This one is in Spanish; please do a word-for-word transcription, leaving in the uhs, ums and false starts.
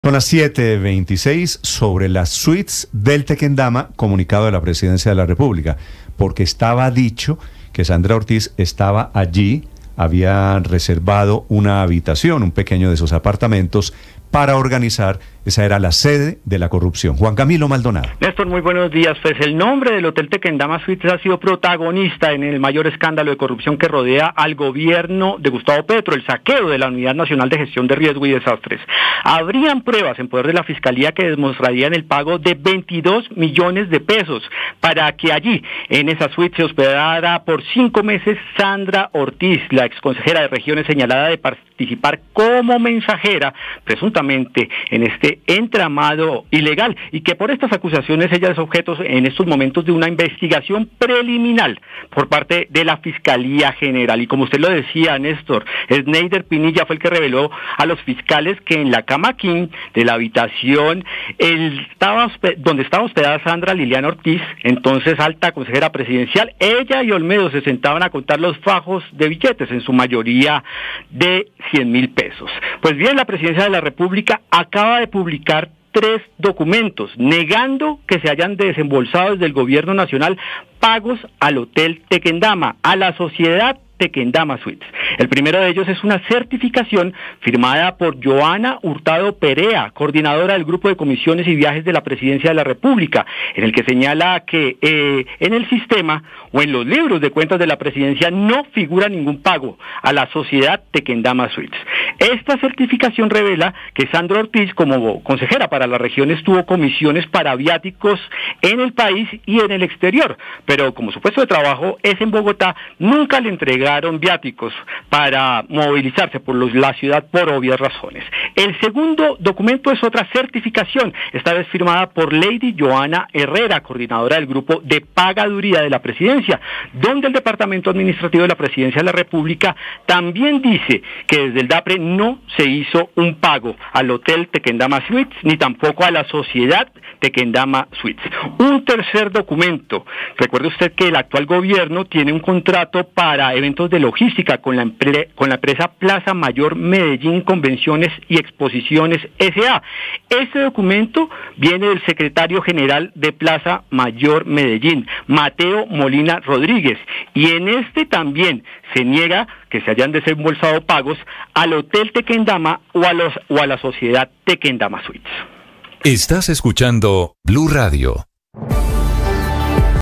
Son las siete veintiséis sobre las suites del Tequendama, comunicado de la Presidencia de la República, porque estaba dicho que Sandra Ortiz estaba allí, había reservado una habitación, un pequeño de esos apartamentos, para organizar, esa era la sede de la corrupción. Juan Camilo Maldonado. Néstor, muy buenos días. Pues el nombre del Hotel Tequendama Suites ha sido protagonista en el mayor escándalo de corrupción que rodea al gobierno de Gustavo Petro, el saqueo de la Unidad Nacional de Gestión de Riesgo y Desastres. Habrían pruebas en poder de la Fiscalía que demostrarían el pago de veintidós millones de pesos para que allí, en esa suite, se hospedara por cinco meses Sandra Ortiz, la exconsejera de Regiones señalada de participar como mensajera, presuntamente en este entramado ilegal, y que por estas acusaciones ella es objeto en estos momentos de una investigación preliminar por parte de la Fiscalía General. Y como usted lo decía, Néstor, Sneider Pinilla fue el que reveló a los fiscales que en la cama king de la habitación el, estaba donde estaba hospedada Sandra Liliana Ortiz, entonces alta consejera presidencial, ella y Olmedo se sentaban a contar los fajos de billetes, en su mayoría de cien mil pesos. Pues bien, la Presidencia de la República acaba de publicar tres documentos negando que se hayan desembolsado desde el gobierno nacional pagos al Hotel Tequendama, a la sociedad Tequendama Suites. El primero de ellos es una certificación firmada por Joana Hurtado Perea, coordinadora del Grupo de Comisiones y Viajes de la Presidencia de la República, en el que señala que eh, en el sistema o en los libros de cuentas de la Presidencia no figura ningún pago a la sociedad Tequendama Suites. Esta certificación revela que Sandra Ortiz, como consejera para las regiones, tuvo comisiones para viáticos en el país y en el exterior, pero como su puesto de trabajo es en Bogotá, nunca le entregaron viáticos para movilizarse por los, la ciudad por obvias razones. El segundo documento es otra certificación, esta vez firmada por Lady Joana Herrera, coordinadora del Grupo de Pagaduría de la Presidencia, donde el Departamento Administrativo de la Presidencia de la República también dice que desde el DAPRE no se hizo un pago al Hotel Tequendama Suites, ni tampoco a la sociedad Tequendama Suites. Un tercer documento, recuerde usted que el actual gobierno tiene un contrato para eventos de logística con la, empre con la empresa Plaza Mayor Medellín Convenciones y Exposiciones S A Este documento viene del secretario general de Plaza Mayor Medellín, Mateo Molina Rodríguez, y en este también se niega que se hayan desembolsado pagos al Hotel Tequendama o a, los, o a la sociedad Tequendama Suites. Estás escuchando Blue Radio.